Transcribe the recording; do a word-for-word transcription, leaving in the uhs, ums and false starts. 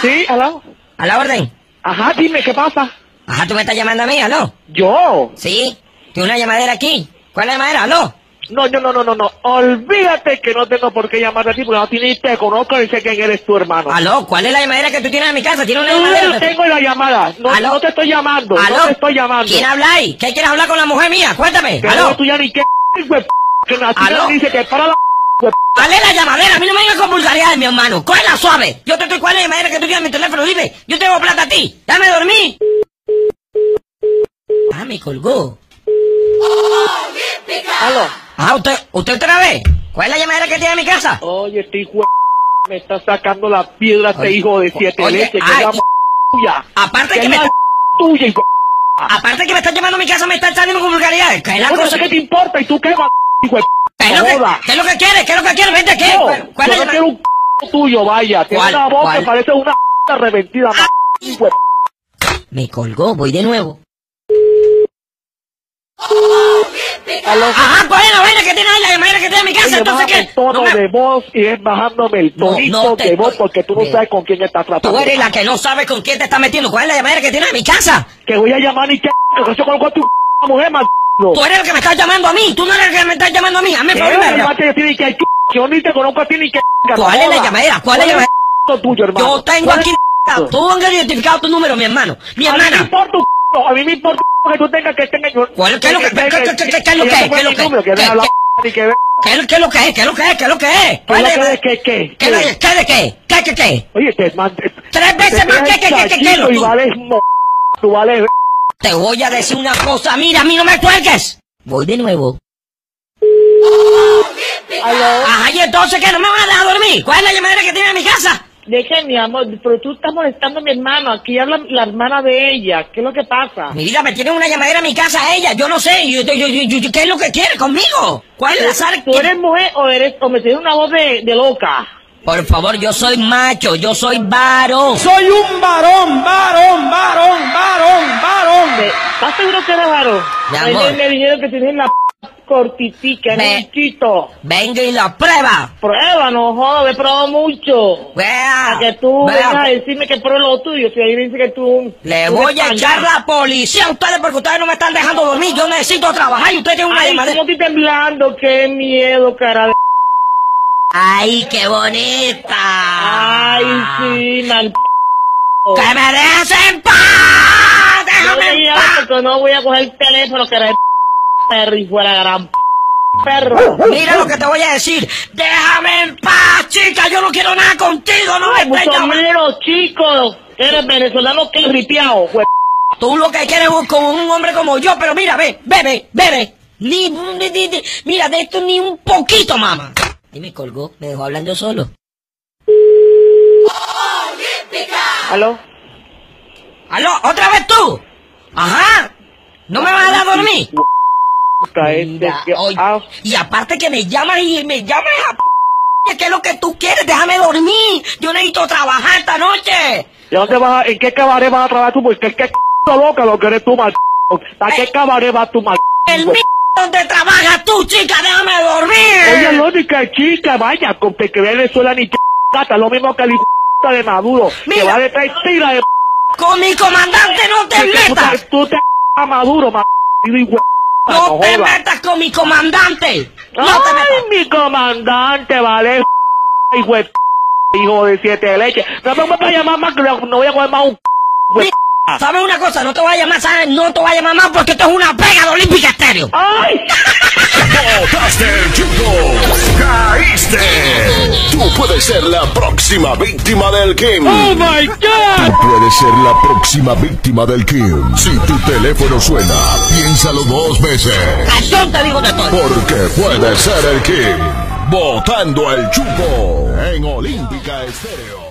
Sí, aló. ¿A la orden? Ajá, dime, ¿qué pasa? Ajá, ¿tú me estás llamando a mí? ¿Aló? ¿Yo? Sí. ¿Tiene una llamadera aquí? ¿Cuál es la llamadera? ¿Aló? No, no, no, no, no, no. Olvídate que no tengo por qué llamarte a ti, porque no te- ni te conozco ni sé quién eres tu hermano. ¿Aló? ¿Cuál es la llamadera que tú tienes en mi casa? ¿Tiene una No llamadera? tengo la llamada. No, ¿Aló? no te estoy llamando. ¿Aló? No te estoy llamando. ¿Quién habla ahí? ¿Qué quieres hablar con la mujer mía? Cuéntame. Que ¿Aló? no, tú ya ni qué, güey, que la ¿Aló? tía dice que para la, güey. ¿Cuál es la llamadera? A mí no me vengas con vulgaridades, mi hermano. Cógela suave. Yo te estoy... ¿Cuál es la llamadera que tú tienes en mi teléfono? Dime. Yo tengo plata a ti. Dame dormir. Ah, me colgó. Aló. Ah, ¿usted, usted otra vez? ¿Cuál es la llamadera que tiene en mi casa? Oye, este hijo de me está sacando la piedra este Oye, hijo de siete oye, leches, que ay, es la tuya. Aparte Que que es me... la tuya, hijo. Aparte que me estás llamando a mi casa, me estás saliendo con vulgaridades. ¿Qué es la Oye, cosa? ¿qué te importa? ¿Y tú qué, hijo de ¿Qué es lo que, joda? ¿Qué es lo que quieres? ¿Qué es lo que quieres? Vente, ¿qué? No, ¿Cuál, cuál yo es no la quiero un c tuyo, vaya. Tiene ¿Cuál? una voz ¿Cuál? que parece una arrepentida, Ah. hijo de Me colgó, voy de nuevo. Aló. Ajá, ¿cuál es la vaina que tiene ahí? La llamadera que tiene en mi casa, Oye, entonces bájame ¿qué? el tono No me- de voz y es bajándome el No, tonito no te de voz estoy- porque tú no Mira. sabes con quién estás tratando. Tú eres la que no sabe con quién te está metiendo. ¿Cuál es la llamadera que tiene en mi casa? Que voy a llamar y que que yo conozco a tu mujer, man. Tú eres el que me estás llamando a mí. Tú no eres el que me estás llamando a mí. Hazme el favor, ¿Qué? verga. Que tiene que yo ni te conozco a ti ni que ¿Cuál es la llamadera? ¿Cuál es la llamadera? lo tuyo, hermano? Yo tengo ¿Cuál aquí... es- Tú han identificado tu número, mi hermano. Mi A mí me hermana. importa un c***, a mí me importa un c*** que tú tengas que tengas... ¿Cuál- qué es lo que- qué- qué- qué- qué- qué es lo que es? ¿Qué es lo que es? Que deja ¿Qué- hablar y que ve... ¿Qué es, ¿Qué es lo que es? ¿Qué es lo que es? ¿Qué es lo que es? ¿Qué ¿Cuál es es lo la- que es? ¿Qué, qué? ¿Qué de qué? ¿De qué? ¿Qué, qué, qué? Oye, te man... Tres veces más que, que, que, que, que, lo Y tú. vales mo... Tú vales... Te voy a decir una cosa. Mira, a mí no me cuelgues. Voy de nuevo. Aló. Ajá, y entonces, ¿qué? ¿No me van a dejar dormir? ¿Cuál es la llamadera que tiene en mi casa? Deje, mi amor, pero tú estás molestando a mi hermano. Aquí habla la hermana de ella. ¿Qué es lo que pasa? Mi vida, me tiene una llamadera en mi casa a ella. Yo no sé. Yo, yo, yo, yo- yo- ¿Qué es lo que quiere conmigo? ¿Cuál es la sal? ¿Tú eres mujer o eres o me tienes una voz de, de loca? Por favor, yo soy macho. Yo soy varón. Soy un varón, varón, varón, varón, varón. ¿De- ¿Estás seguro que eres varón? Mi Ay, amor. me dijeron que tienes la p cortitica, en Me- un chito. Venga y la prueba. Prueba, no jodas, he probado mucho. Vea. Para que tú vea. vengas a decirme que pruebe lo tuyo. Si ahí dice que tú... Le tú voy a eres echar pangán. la policía a ustedes porque ustedes no me están dejando dormir. Yo necesito trabajar y ustedes tienen una Ay, llamadera. ¿cómo estoy temblando? Qué miedo, cara de... ¡Ay, qué bonita! Ay, sí, mal... ¡Que me dejes en paz! No ¡Déjame te en llames paz! porque no voy a coger el teléfono, cara de perro y fuera gran perro. Mira lo que te voy a decir. ¡Déjame en paz, chica! Yo no quiero nada contigo. No me estés Mucho llamando. menos, chicos. Eres venezolano que ripiao, güey. Tú lo que quieres es con un hombre como yo, pero mira, ve, bebe, bebe. Ni, ni, ni, ni- mira, de esto ni un poquito, mamá. Y me colgó, me dejó hablando solo. ¿Aló? ¿Aló? ¿Otra vez tú? Ajá. ¿No me vas a dar dormir? Puta, este Mira, que- oye, ah, y aparte que me llamas y me llamas a p... ¿Qué es lo que tú quieres? Déjame dormir. Yo necesito trabajar esta noche. ¿de dónde vas a, ¿En qué cabaret vas a trabajar tú? Porque es que loca lo que eres tú, mal. ¿A qué cabaret vas tú, mal? El m... donde trabajas tú, chica, déjame dormir. Oye, la única chica, vaya, con que Venezuela ni que gata, lo mismo que el hijo de Maduro, Mira. que va detrás y tira de Con mi comandante no te que tú metas. te- tú te a Maduro, ma... y hue- No te jodas. metas con mi comandante. No te Ay, metas. mi comandante, vale, hijo de hijo de siete leches. No me voy a llamar más, que no voy a comer más un Mira, ¿sabes una cosa? No te voy a llamar, ¿sabes? No te voy a llamar más porque esto es una pega de Olímpica Estéreo. ¡Ay! ¡Botaste el chupo! ¡Caíste! Tú puedes ser la próxima víctima del Kim. Oh my God. Tú puedes ser la próxima víctima del Kim. Si tu teléfono suena, piénsalo dos veces. Cachón te digo de todo. Porque puede ser el Kim. Botando el chupo en Olímpica Estéreo.